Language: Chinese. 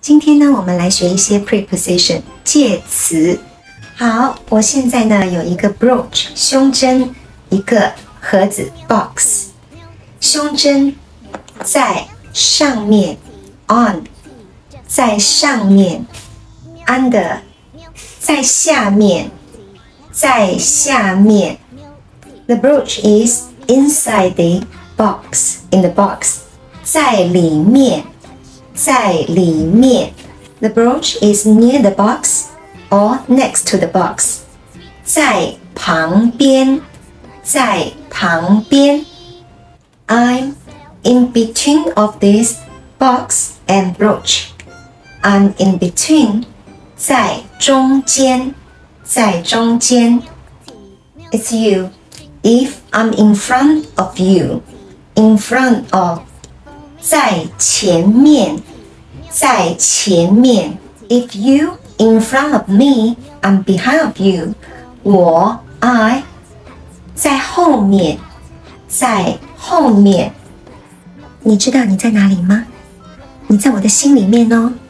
今天呢，我们来学一些 preposition 介词。好，我现在呢有一个 brooch 胸针，一个盒子 box， 胸针在上面 on， 在上面 under， 在下面，在下面。The brooch is inside the box, in the box， 在里面，在里面。The brooch is near the box or next to the box， 在旁边，在旁边。I'm in between of this box and brooch. I'm in between， 在中间，在中间。It's you. If I'm in front of you, in front of， 在前面，在前面。If you in front of me, I'm behind of you. 我 I 在后面，在后面。你知道你在哪里吗？你在我的心里面哦。